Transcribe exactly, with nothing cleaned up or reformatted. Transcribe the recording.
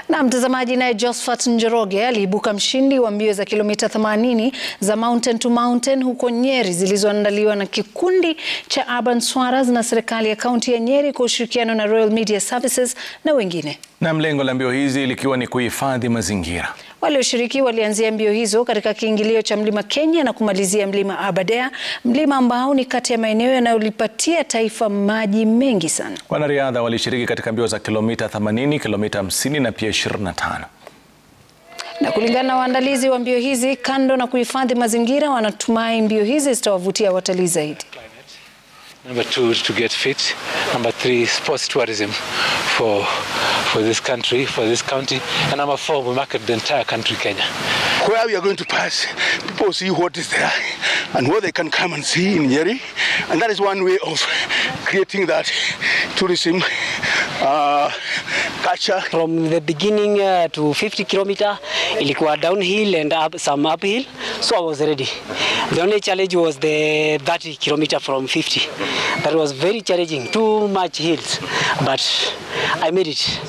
Na mtazamaji, naye Josephat Njoroge aliibuka mshindi wa mbio za kilomita themanini za Mountain to Mountain huko Nyeri zilizoandaliwa na kikundi cha Urban Swarers na serikali ya kaunti ya Nyeri kwa ushirikiano na Royal Media Services na wengine. Na mlengo la mbio hizi likiwa ni kuhifadhi mazingira. Walioshiriki walianzia mbio hizo katika kiingilio cha mlima Kenya na kumalizia mlima Aberdare, mlima ambao ni kati ya maeneo yanayolipatia taifa maji mengi sana. Wanariadha walishiriki katika mbio za kilomita themanini, kilomita hamsini na pia ishirini na tano. Na kulingana na waandalizi wa mbio hizi, kando na kuhifadhi mazingira, wanatumai mbio hizi zitawavutia watalii zaidi. Number two, to get fit. Number three, sports tourism for for this country, for this county. And number four, we market the entire country, Kenya. Where we are going to pass, people see what is there and what they can come and see in Nyeri. And that is one way of creating that tourism uh, culture. From the beginning uh, to fifty kilometer, ilikuwa downhill and up, some uphill, so I was ready. The only challenge was the thirty kilometer from fifty. That was very challenging, too much hills, but I made it.